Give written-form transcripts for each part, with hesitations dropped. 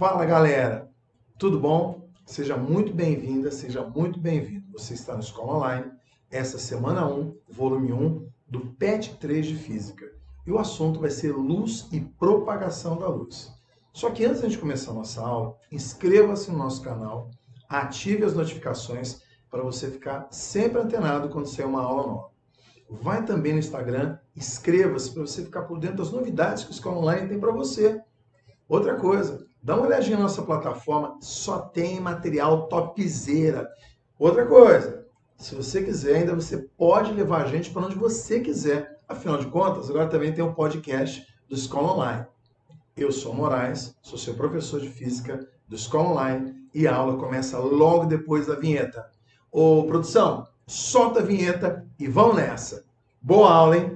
Fala galera, tudo bom? Seja muito bem-vinda, seja muito bem-vindo. Você está na Escola Online, essa semana 1, volume 1 do PET 3 de Física. E o assunto vai ser luz e propagação da luz. Só que antes de a gente começar a nossa aula, inscreva-se no nosso canal, ative as notificações para você ficar sempre antenado quando sair uma aula nova. Vai também no Instagram, inscreva-se para você ficar por dentro das novidades que a Escola Online tem para você. Outra coisa, dá uma olhadinha na nossa plataforma, só tem material topzera. Outra coisa, se você quiser, ainda você pode levar a gente para onde você quiser. Afinal de contas, agora também tem um podcast do Escola Online. Eu sou Moraes, sou seu professor de Física do Escola Online e a aula começa logo depois da vinheta. Ô, produção, solta a vinheta e vamos nessa. Boa aula, hein?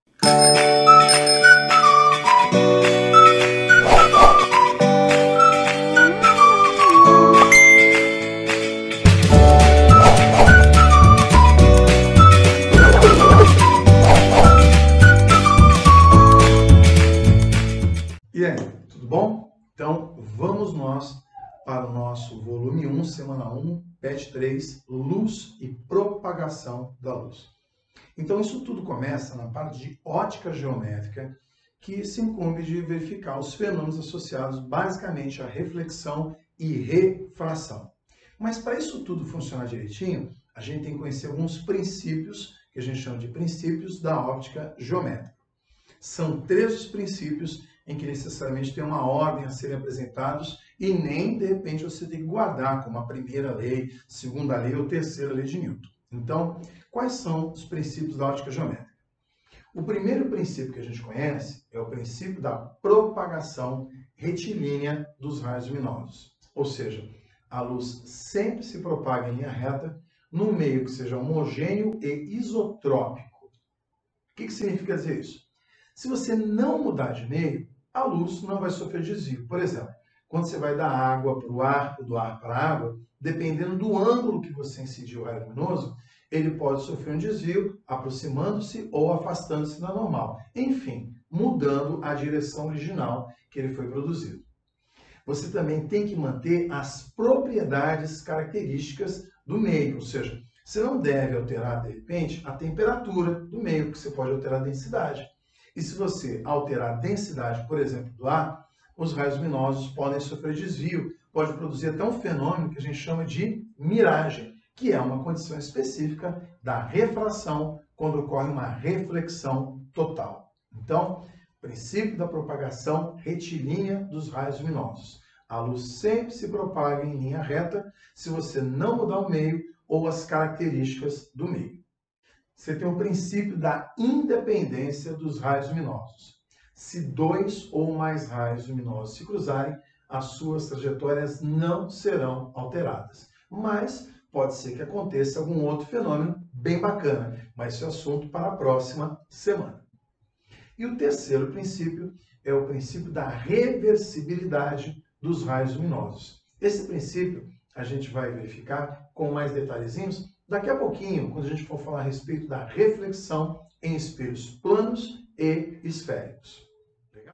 E aí, tudo bom? Então, vamos nós para o nosso volume 1, semana 1, PET 3, luz e propagação da luz. Então, isso tudo começa na parte de ótica geométrica, que se incumbe de verificar os fenômenos associados basicamente à reflexão e refração. Mas para isso tudo funcionar direitinho, a gente tem que conhecer alguns princípios, que a gente chama de princípios da óptica geométrica. São 3 os princípios em que necessariamente tem uma ordem a serem apresentados e nem, de repente, você tem que guardar como a primeira lei, segunda lei ou terceira lei de Newton. Então, quais são os princípios da óptica geométrica? O primeiro princípio que a gente conhece é o princípio da propagação retilínea dos raios luminosos. Ou seja, a luz sempre se propaga em linha reta num meio que seja homogêneo e isotrópico. O que significa dizer isso? Se você não mudar de meio, a luz não vai sofrer desvio. Por exemplo, quando você vai da água para o ar, do ar para a água, dependendo do ângulo que você incidiu o raio luminoso, ele pode sofrer um desvio, aproximando-se ou afastando-se da normal. Enfim, mudando a direção original que ele foi produzido. Você também tem que manter as propriedades características do meio, ou seja, você não deve alterar, de repente, a temperatura do meio, porque você pode alterar a densidade. E se você alterar a densidade, por exemplo, do ar, os raios luminosos podem sofrer desvio, pode produzir até um fenômeno que a gente chama de miragem, que é uma condição específica da refração, quando ocorre uma reflexão total. Então, princípio da propagação retilínea dos raios luminosos. A luz sempre se propaga em linha reta se você não mudar o meio ou as características do meio. Você tem o princípio da independência dos raios luminosos. Se 2 ou mais raios luminosos se cruzarem, as suas trajetórias não serão alteradas. Mas pode ser que aconteça algum outro fenômeno bem bacana, mas esse é assunto para a próxima semana. E o terceiro princípio é o princípio da reversibilidade dos raios luminosos. Esse princípio a gente vai verificar com mais detalhezinhos daqui a pouquinho, quando a gente for falar a respeito da reflexão em espelhos planos e esféricos. Legal?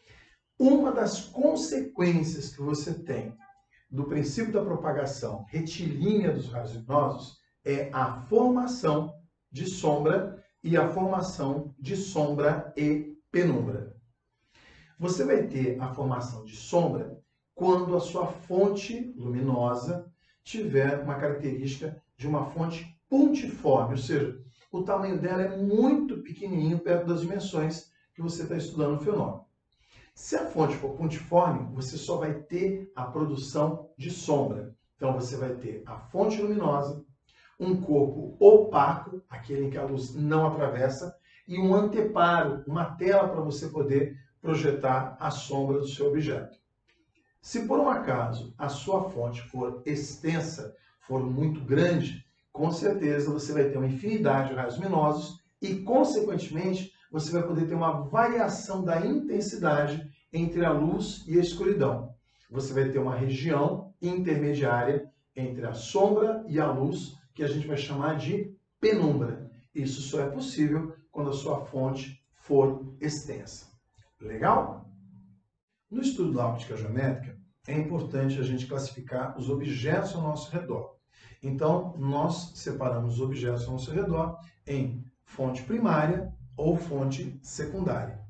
Uma das consequências que você tem do princípio da propagação retilínea dos raios luminosos é a formação de sombra e a formação de sombra e penumbra. Você vai ter a formação de sombra quando a sua fonte luminosa tiver uma característica de uma fonte pontiforme, ou seja, o tamanho dela é muito pequenininho perto das dimensões que você está estudando o fenômeno. Se a fonte for pontiforme, você só vai ter a produção de sombra. Então você vai ter a fonte luminosa, um corpo opaco, aquele em que a luz não atravessa, e um anteparo, uma tela para você poder projetar a sombra do seu objeto. Se por um acaso a sua fonte for extensa, for muito grande, com certeza você vai ter uma infinidade de raios luminosos e, consequentemente, você vai poder ter uma variação da intensidade entre a luz e a escuridão. Você vai ter uma região intermediária entre a sombra e a luz, que a gente vai chamar de penumbra. Isso só é possível quando a sua fonte for extensa. Legal? No estudo da óptica geométrica, é importante a gente classificar os objetos ao nosso redor. Então, nós separamos os objetos ao nosso redor em fonte primária ou fonte secundária.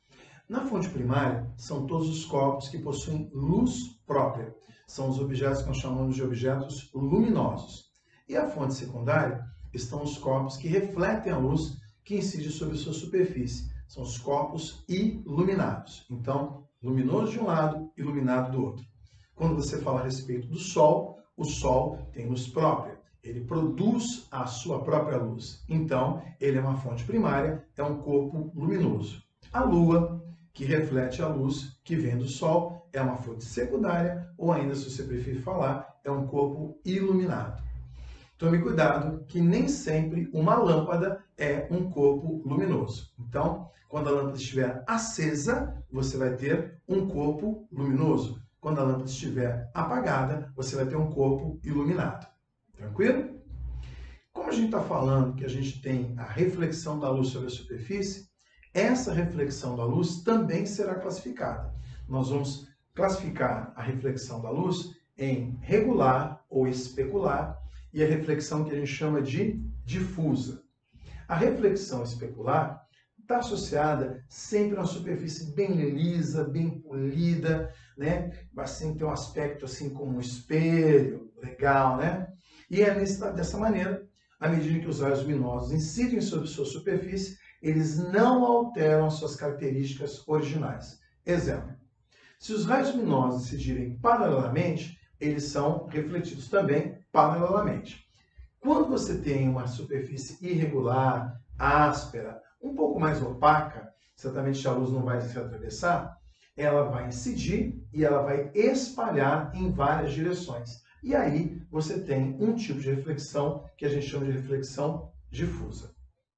Na fonte primária, são todos os corpos que possuem luz própria. São os objetos que nós chamamos de objetos luminosos. E a fonte secundária estão os corpos que refletem a luz que incide sobre sua superfície. São os corpos iluminados. Então, luminoso de um lado, iluminado do outro. Quando você fala a respeito do Sol, o Sol tem luz própria. Ele produz a sua própria luz. Então, ele é uma fonte primária, é um corpo luminoso. A Lua, que reflete a luz que vem do Sol, é uma fonte secundária, ou ainda, se você preferir falar, é um corpo iluminado. Tome cuidado que nem sempre uma lâmpada é um corpo luminoso. Então, quando a lâmpada estiver acesa, você vai ter um corpo luminoso. Quando a lâmpada estiver apagada, você vai ter um corpo iluminado. Tranquilo? Como a gente está falando que a gente tem a reflexão da luz sobre a superfície, essa reflexão da luz também será classificada. Nós vamos classificar a reflexão da luz em regular ou especular e a reflexão que a gente chama de difusa. A reflexão especular está associada sempre a uma superfície bem lisa, bem polida, né? Assim, tem um aspecto assim como um espelho, legal, né? E é dessa maneira, à medida que os raios luminosos incidem sobre sua superfície, eles não alteram suas características originais. Exemplo, se os raios luminosos incidirem paralelamente, eles são refletidos também paralelamente. Quando você tem uma superfície irregular, áspera, um pouco mais opaca, certamente a luz não vai se atravessar, ela vai incidir e ela vai espalhar em várias direções. E aí você tem um tipo de reflexão que a gente chama de reflexão difusa.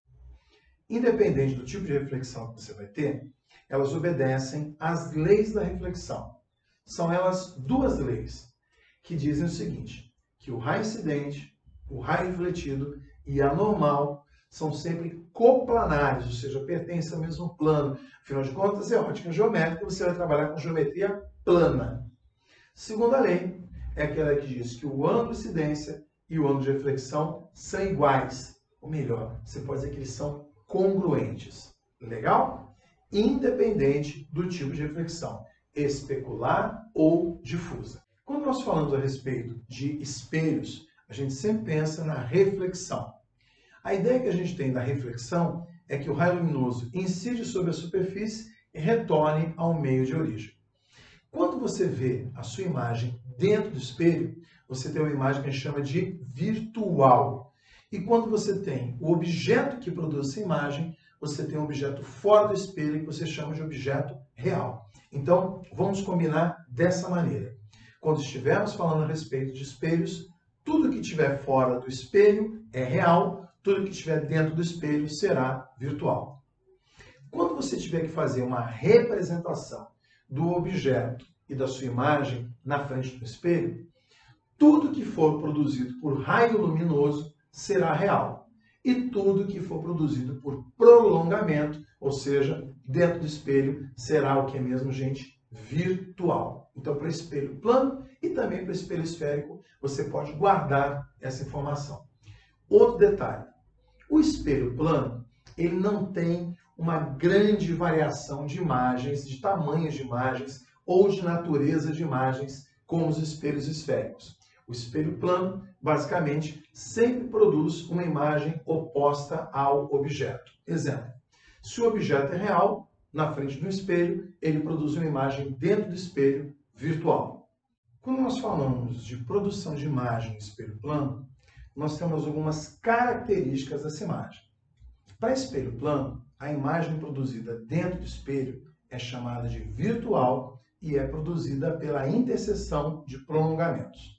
Independente do tipo de reflexão que você vai ter, elas obedecem às leis da reflexão. São elas duas leis que dizem o seguinte, que o raio incidente, o raio refletido e a normal são sempre coplanares, ou seja, pertencem ao mesmo plano. Afinal de contas, é ótica geométrica, você vai trabalhar com geometria plana. Segunda lei é aquela que diz que o ângulo de incidência e o ângulo de reflexão são iguais. Ou melhor, você pode dizer que eles são congruentes. Legal? Independente do tipo de reflexão, especular ou difusa. Quando nós falamos a respeito de espelhos, a gente sempre pensa na reflexão. A ideia que a gente tem da reflexão é que o raio luminoso incide sobre a superfície e retorne ao meio de origem. Quando você vê a sua imagem dentro do espelho, você tem uma imagem que a gente chama de virtual. E quando você tem o objeto que produz essa imagem, você tem um objeto fora do espelho que você chama de objeto real. Então, vamos combinar dessa maneira. Quando estivermos falando a respeito de espelhos, tudo que estiver fora do espelho é real, tudo que estiver dentro do espelho será virtual. Quando você tiver que fazer uma representação do objeto e da sua imagem na frente do espelho, tudo que for produzido por raio luminoso será real. E tudo que for produzido por prolongamento, ou seja, dentro do espelho, será o que é mesmo, gente? Virtual. Então, para espelho plano e também para espelho esférico, você pode guardar essa informação. Outro detalhe, o espelho plano, ele não tem uma grande variação de imagens, de tamanhos de imagens ou de natureza de imagens, como os espelhos esféricos. O espelho plano, basicamente, sempre produz uma imagem oposta ao objeto. Exemplo, se o objeto é real, na frente do espelho, ele produz uma imagem dentro do espelho virtual. Quando nós falamos de produção de imagem no espelho plano, nós temos algumas características dessa imagem. Para espelho plano, a imagem produzida dentro do espelho é chamada de virtual e é produzida pela interseção de prolongamentos.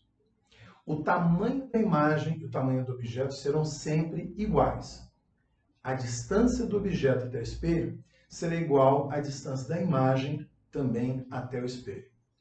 O tamanho da imagem e o tamanho do objeto serão sempre iguais. A distância do objeto até o espelho será igual à distância da imagem também até o espelho.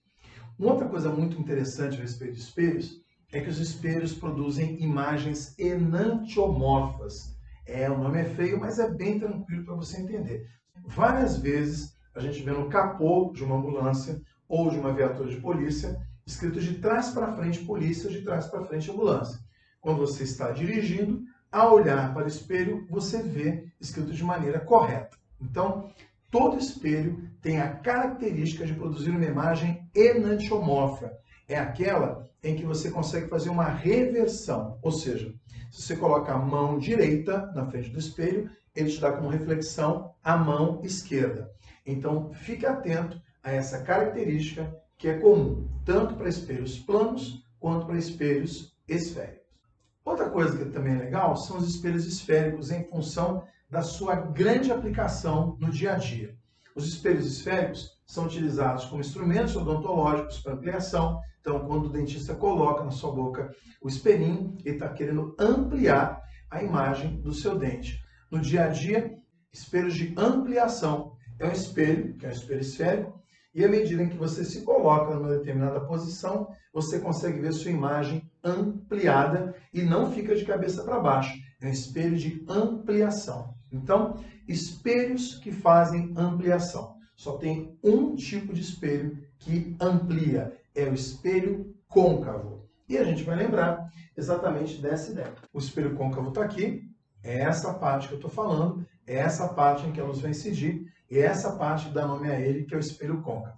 Uma outra coisa muito interessante a respeito de espelhos é que os espelhos produzem imagens enantiomorfas. O nome é feio, mas é bem tranquilo para você entender. Várias vezes a gente vê no capô de uma ambulância ou de uma viatura de polícia, escrito de trás para frente polícia, de trás para frente ambulância. Quando você está dirigindo, ao olhar para o espelho, você vê escrito de maneira correta. Então, todo espelho tem a característica de produzir uma imagem enantiomorfa. É aquela em que você consegue fazer uma reversão, ou seja, se você coloca a mão direita na frente do espelho, ele te dá como reflexão a mão esquerda. Então, fique atento a essa característica que é comum, tanto para espelhos planos quanto para espelhos esféricos. Outra coisa que também é legal são os espelhos esféricos em função da sua grande aplicação no dia a dia. Os espelhos esféricos são utilizados como instrumentos odontológicos para ampliação. Então, quando o dentista coloca na sua boca o espelhinho, ele está querendo ampliar a imagem do seu dente. No dia a dia, espelhos de ampliação. É um espelho, que é um espelho esférico, e à medida em que você se coloca numa determinada posição, você consegue ver sua imagem ampliada e não fica de cabeça para baixo. É um espelho de ampliação. Então, espelhos que fazem ampliação. Só tem um tipo de espelho que amplia, é o espelho côncavo. E a gente vai lembrar exatamente dessa ideia. O espelho côncavo está aqui, é essa parte que eu estou falando, é essa parte em que a luz vai incidir, e é essa parte que dá nome a ele, que é o espelho côncavo.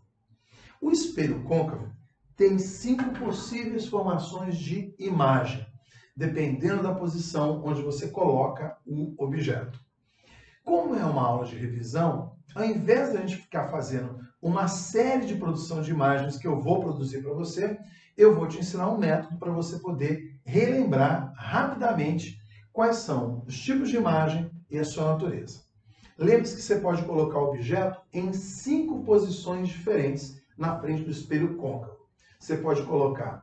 O espelho côncavo tem 5 possíveis formações de imagem, dependendo da posição onde você coloca o objeto. Como é uma aula de revisão, ao invés de a gente ficar fazendo uma série de produção de imagens que eu vou produzir para você, eu vou te ensinar um método para você poder relembrar rapidamente quais são os tipos de imagem e a sua natureza. Lembre-se que você pode colocar o objeto em 5 posições diferentes na frente do espelho côncavo. Você pode colocar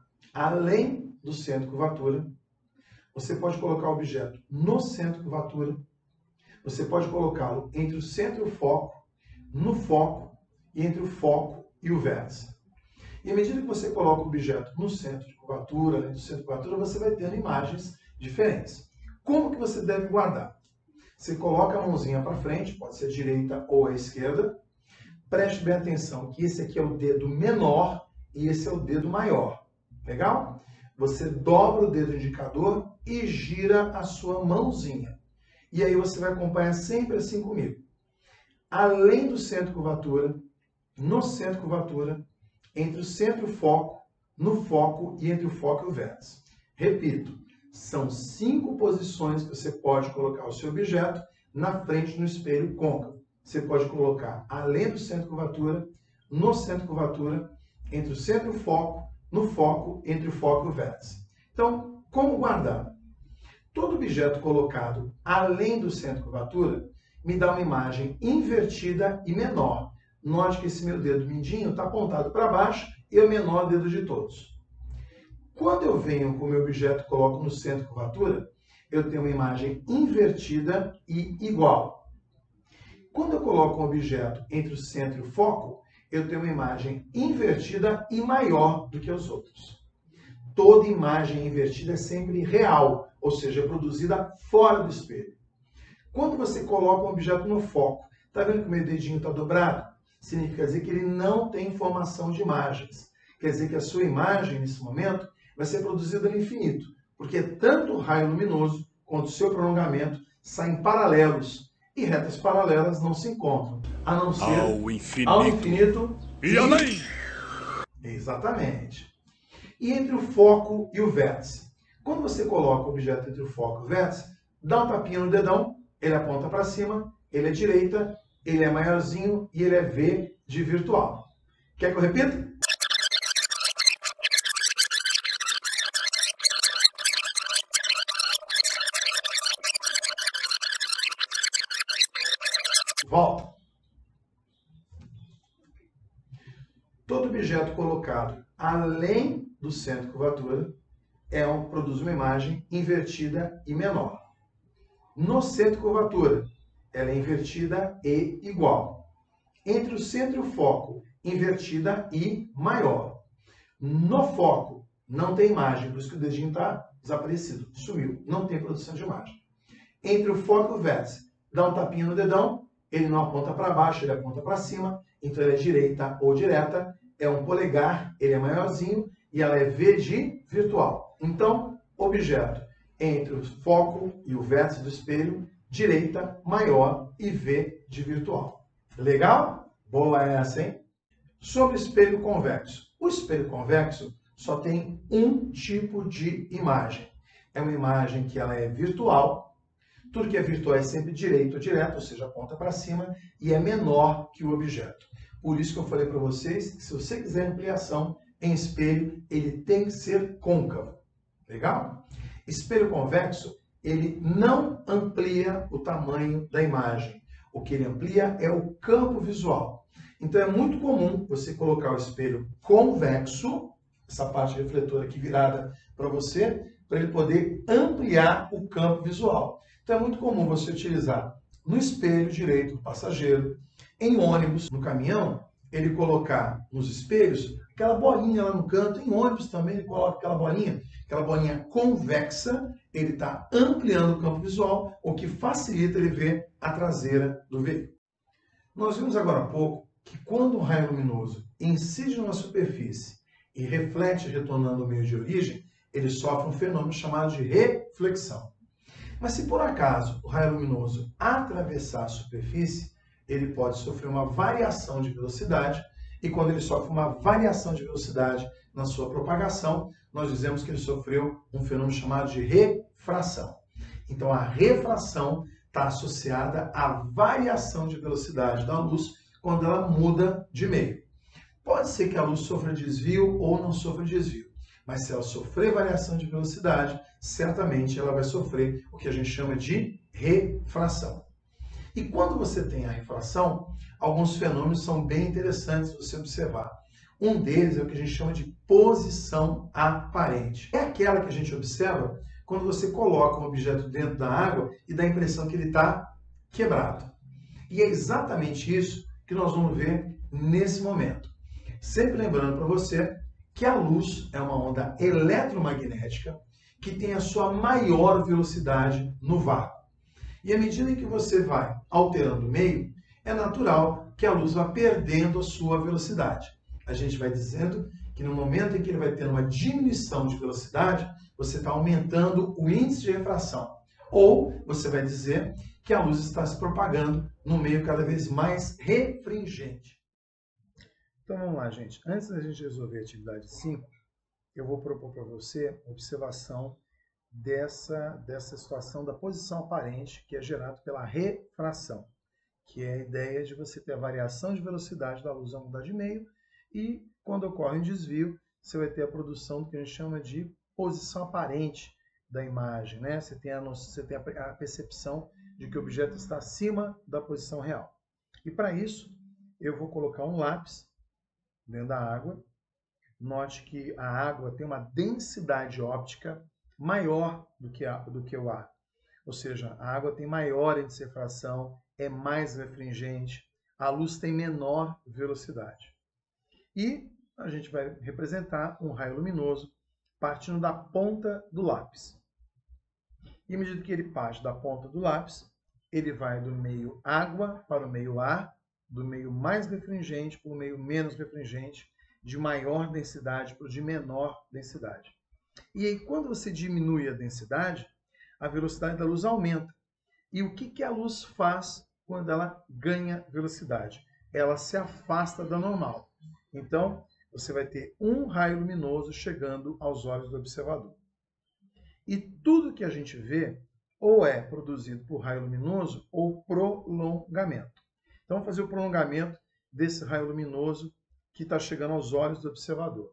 além do centro de curvatura, você pode colocar o objeto no centro de curvatura, você pode colocá-lo entre o centro e o foco, no foco e entre o foco e o vértice. E à medida que você coloca o objeto no centro de curvatura, além do centro de curvatura, você vai tendo imagens diferentes. Como que você deve guardar? Você coloca a mãozinha para frente, pode ser a direita ou a esquerda. Preste bem atenção que esse aqui é o dedo menor e esse é o dedo maior. Legal? Você dobra o dedo indicador e gira a sua mãozinha. E aí você vai acompanhar sempre assim comigo. Além do centro de curvatura, no centro de curvatura, entre o centro e o foco, no foco e entre o foco e o vértice. Repito, são 5 posições que você pode colocar o seu objeto na frente no espelho côncavo. Você pode colocar além do centro de curvatura, no centro de curvatura, entre o centro e o foco, no foco, entre o foco e o vértice. Então, como guardar? Todo objeto colocado além do centro de curvatura me dá uma imagem invertida e menor. Note que esse meu dedo mindinho está apontado para baixo e é o menor dedo de todos. Quando eu venho com o meu objeto e coloco no centro de curvatura, eu tenho uma imagem invertida e igual. Quando eu coloco um objeto entre o centro e o foco, eu tenho uma imagem invertida e maior do que os outros. Toda imagem invertida é sempre real, ou seja, é produzida fora do espelho. Quando você coloca um objeto no foco, está vendo que o meu dedinho está dobrado? Significa dizer que ele não tem formação de imagens. Quer dizer que a sua imagem, nesse momento, vai ser produzida no infinito, porque tanto o raio luminoso quanto o seu prolongamento saem paralelos, e retas paralelas não se encontram, a não ser ao infinito e além. Exatamente. E entre o foco e o vértice? Quando você coloca o objeto entre o foco e o vértice, dá um tapinha no dedão, ele aponta para cima, ele é direita, ele é maiorzinho e ele é V de virtual. Quer que eu repita? Volta. Todo objeto colocado além do centro de curvatura produz uma imagem invertida e menor. No centro de curvatura, ela é invertida e igual. Entre o centro e o foco, invertida e maior. No foco, não tem imagem, por isso que o dedinho está desaparecido, sumiu, não tem produção de imagem. Entre o foco e o vértice, dá um tapinha no dedão, ele não aponta para baixo, ele aponta para cima, então ele é direita ou direta, é um polegar, ele é maiorzinho e ela é V de virtual. Então, objeto entre o foco e o vértice do espelho, direita maior e V de virtual. Legal? Boa essa, hein? Sobre espelho convexo. O espelho convexo só tem um tipo de imagem. É uma imagem que ela é virtual. Tudo que é virtual é sempre direito ou direto, ou seja, aponta para cima, e é menor que o objeto. Por isso que eu falei para vocês que se você quiser ampliação em espelho, ele tem que ser côncavo. Legal? Espelho convexo, ele não amplia o tamanho da imagem. O que ele amplia é o campo visual. Então é muito comum você colocar o espelho convexo, essa parte refletora aqui virada para você, para ele poder ampliar o campo visual. Então é muito comum você utilizar no espelho direito do passageiro, em ônibus, no caminhão, ele colocar nos espelhos aquela bolinha lá no canto, em ônibus também ele coloca aquela bolinha convexa, ele está ampliando o campo visual, o que facilita ele ver a traseira do veículo. Nós vimos agora há pouco que quando um raio luminoso incide numa superfície e reflete retornando ao meio de origem, ele sofre um fenômeno chamado de reflexão. Mas se por acaso o raio luminoso atravessar a superfície, ele pode sofrer uma variação de velocidade, e quando ele sofre uma variação de velocidade na sua propagação, nós dizemos que ele sofreu um fenômeno chamado de refração. Então a refração está associada à variação de velocidade da luz quando ela muda de meio. Pode ser que a luz sofra desvio ou não sofra desvio, mas se ela sofrer variação de velocidade, certamente ela vai sofrer o que a gente chama de refração. E quando você tem a refração, alguns fenômenos são bem interessantes de você observar. Um deles é o que a gente chama de posição aparente. É aquela que a gente observa quando você coloca um objeto dentro da água e dá a impressão que ele está quebrado. E é exatamente isso que nós vamos ver nesse momento. Sempre lembrando para você que a luz é uma onda eletromagnética que tem a sua maior velocidade no vácuo. E à medida em que você vai alterando o meio, é natural que a luz vá perdendo a sua velocidade. A gente vai dizendo que no momento em que ele vai ter uma diminuição de velocidade, você está aumentando o índice de refração. Ou você vai dizer que a luz está se propagando no meio cada vez mais refringente. Então vamos lá, gente. Antes da gente resolver a atividade 5, eu vou propor para você a observação dessa situação da posição aparente que é gerada pela refração, que é a ideia de você ter a variação de velocidade da luz ao mudar de meio e, quando ocorre um desvio, você vai ter a produção do que a gente chama de posição aparente da imagem, né? Você tem a percepção de que o objeto está acima da posição real. E para isso, eu vou colocar um lápis dentro da água. Note que a água tem uma densidade óptica maior do que o ar. Ou seja, a água tem maior índice de refração, é mais refringente, a luz tem menor velocidade. E a gente vai representar um raio luminoso partindo da ponta do lápis. E à medida que ele parte da ponta do lápis, ele vai do meio água para o meio ar, do meio mais refringente para o meio menos refringente, de maior densidade para o de menor densidade. E aí, quando você diminui a densidade, a velocidade da luz aumenta. E o que a luz faz quando ela ganha velocidade? Ela se afasta da normal. Então, você vai ter um raio luminoso chegando aos olhos do observador. E tudo que a gente vê ou é produzido por raio luminoso ou prolongamento. Então, vamos fazer o prolongamento desse raio luminoso que está chegando aos olhos do observador.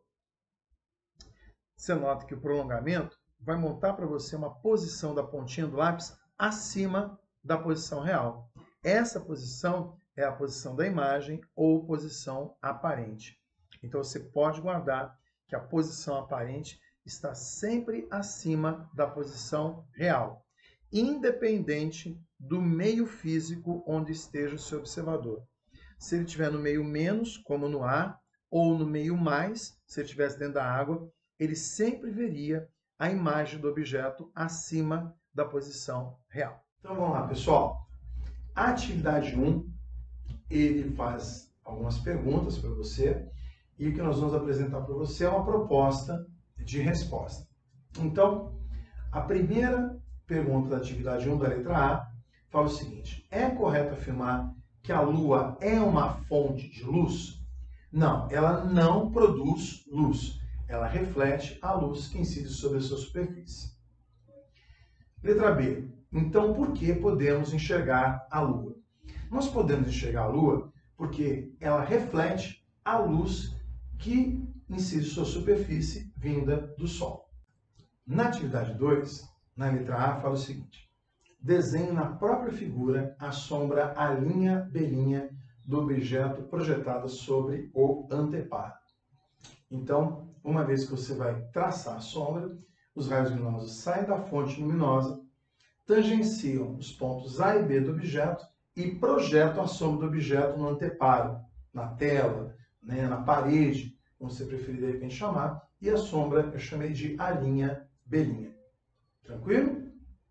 Você nota que o prolongamento vai montar para você uma posição da pontinha do lápis acima da posição real. Essa posição é a posição da imagem ou posição aparente. Então você pode guardar que a posição aparente está sempre acima da posição real, independente do meio físico onde esteja o seu observador. Se ele estiver no meio menos, como no ar, ou no meio mais, se ele estivesse dentro da água, ele sempre veria a imagem do objeto acima da posição real. Então vamos lá, pessoal. A atividade 1, ele faz algumas perguntas para você e o que nós vamos apresentar para você é uma proposta de resposta. Então, a primeira pergunta da atividade 1 da letra A fala o seguinte: é correto afirmar que a Lua é uma fonte de luz? Não, ela não produz luz. Ela reflete a luz que incide sobre a sua superfície. Letra B. Então, por que podemos enxergar a Lua? Nós podemos enxergar a Lua porque ela reflete a luz que incide sua superfície vinda do Sol. Na atividade 2, na letra A, fala o seguinte: desenhe na própria figura a sombra A', B' do objeto projetada sobre o anteparo. Então, uma vez que você vai traçar a sombra, os raios luminosos saem da fonte luminosa, tangenciam os pontos A e B do objeto e projetam a sombra do objeto no anteparo, na tela, né, na parede, como você preferir de repente chamar, e a sombra eu chamei de A', B'. Tranquilo?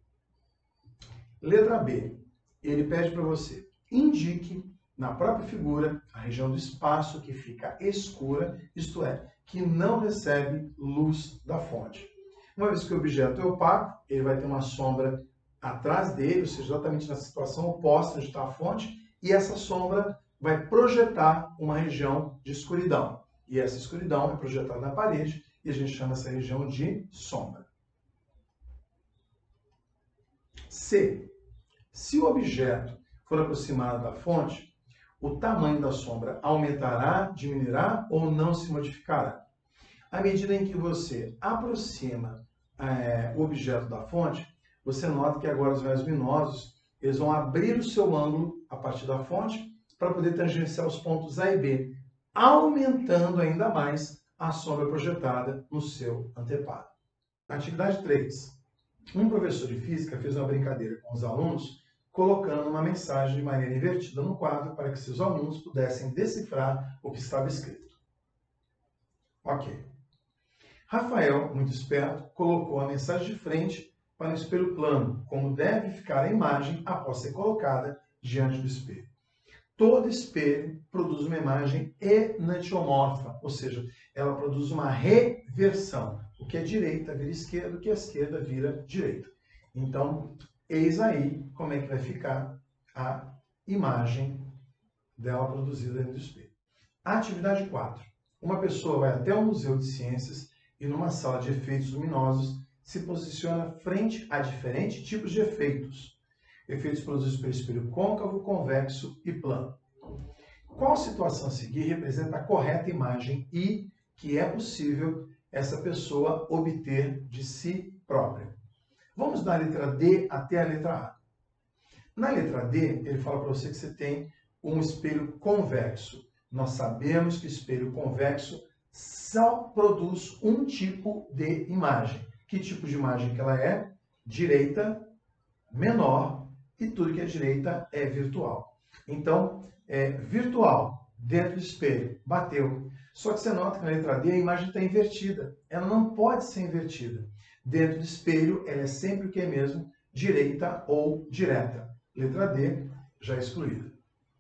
Letra B. Ele pede para você: indique na própria figura a região do espaço que fica escura, isto é, que não recebe luz da fonte. Uma vez que o objeto é opaco, ele vai ter uma sombra atrás dele, ou seja, exatamente na situação oposta onde está a fonte, e essa sombra vai projetar uma região de escuridão. E essa escuridão é projetada na parede e a gente chama essa região de sombra. C. Se o objeto for aproximado da fonte, o tamanho da sombra aumentará, diminuirá ou não se modificará? À medida em que você aproxima o objeto da fonte, você nota que agora os raios luminosos eles vão abrir o seu ângulo a partir da fonte para poder tangenciar os pontos A e B, aumentando ainda mais a sombra projetada no seu anteparo. Atividade 3. Um professor de física fez uma brincadeira com os alunos, colocando uma mensagem de maneira invertida no quadro para que seus alunos pudessem decifrar o que estava escrito. Ok. Rafael, muito esperto, colocou a mensagem de frente para o espelho plano, como deve ficar a imagem após ser colocada diante do espelho. Todo espelho produz uma imagem enantiomorfa, ou seja, ela produz uma reversão. O que é direita vira esquerda, o que é esquerda vira direita. Então, eis aí como é que vai ficar a imagem dela produzida dentro do espelho. Atividade 4. Uma pessoa vai até o Museu de Ciências e numa sala de efeitos luminosos se posiciona frente a diferentes tipos de efeitos. Efeitos produzidos pelo espelho côncavo, convexo e plano. Qual situação a seguir representa a correta imagem e que é possível essa pessoa obter de si própria? Vamos da letra D até a letra A. Na letra D, ele fala para você que você tem um espelho convexo. Nós sabemos que o espelho convexo só produz um tipo de imagem. Que tipo de imagem que ela é? Direita, menor, e tudo que é direita é virtual. Então, virtual, dentro do espelho, bateu. Só que você nota que na letra D a imagem está invertida. Ela não pode ser invertida. Dentro do espelho, ela é sempre o que é mesmo? Direita ou direta. Letra D, já excluída.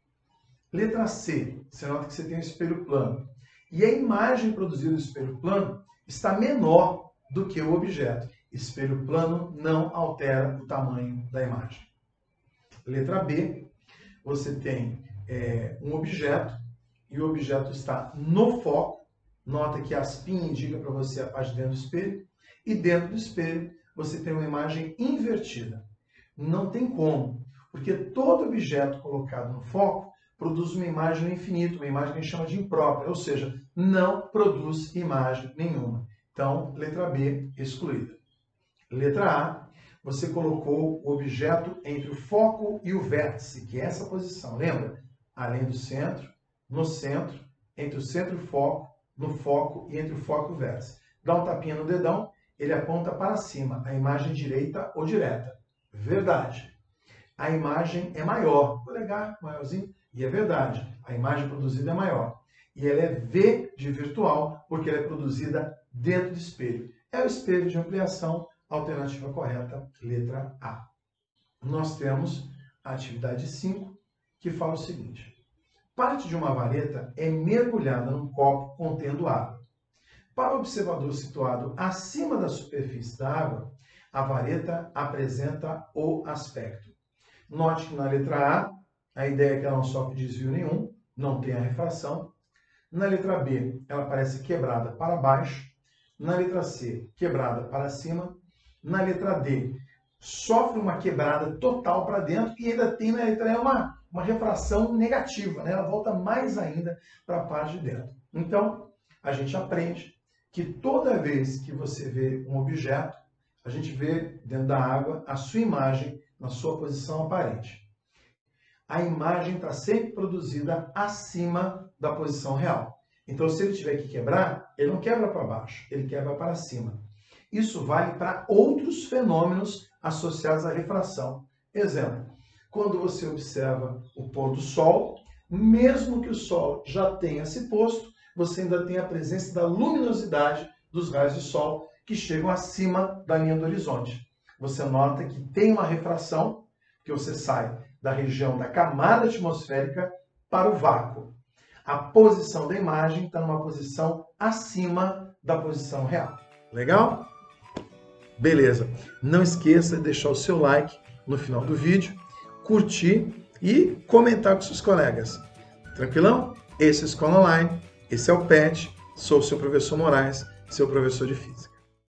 Letra C, você nota que você tem um espelho plano. E a imagem produzida no espelho plano está menor do que o objeto. Espelho plano não altera o tamanho da imagem. Letra B, você tem um objeto e o objeto está no foco. Nota que a aspinha indica para você a parte de dentro do espelho. E dentro do espelho você tem uma imagem invertida. Não tem como, porque todo objeto colocado no foco produz uma imagem no infinito, uma imagem que a gente chama de imprópria, ou seja, não produz imagem nenhuma. Então, letra B, excluída. Letra A, você colocou o objeto entre o foco e o vértice, que é essa posição, lembra? Além do centro, no centro, entre o centro e o foco, no foco e entre o foco e o vértice. Dá um tapinha no dedão, ele aponta para cima, a imagem direita ou direta. Verdade. A imagem é maior, polegar maiorzinho, e é verdade, a imagem produzida é maior. E ela é V de virtual, porque ela é produzida dentro do espelho. É o espelho de ampliação, alternativa correta, letra A. Nós temos a atividade 5, que fala o seguinte: Parte de uma vareta é mergulhada num copo contendo água. Para o observador situado acima da superfície da água, a vareta apresenta o aspecto. Note que na letra A ideia é que ela não sofre desvio nenhum, não tem a refração. Na letra B, ela parece quebrada para baixo. Na letra C, quebrada para cima. Na letra D, sofre uma quebrada total para dentro e ainda tem na letra E uma refração negativa, né? Ela volta mais ainda para a parte de dentro. Então, a gente aprende que toda vez que você vê um objeto, a gente vê dentro da água a sua imagem na sua posição aparente. A imagem está sempre produzida acima da posição real. Então, se ele tiver que quebrar, ele não quebra para baixo, ele quebra para cima. Isso vale para outros fenômenos associados à refração. Exemplo, quando você observa o pôr do sol, mesmo que o sol já tenha se posto, você ainda tem a presença da luminosidade dos raios de sol que chegam acima da linha do horizonte. Você nota que tem uma refração, que você sai da região da camada atmosférica para o vácuo. A posição da imagem está numa posição acima da posição real. Legal? Beleza. Não esqueça de deixar o seu like no final do vídeo, curtir e comentar com seus colegas. Tranquilão? Esse é a Escola Online, esse é o PET, sou o seu professor Moraes, seu professor de Física.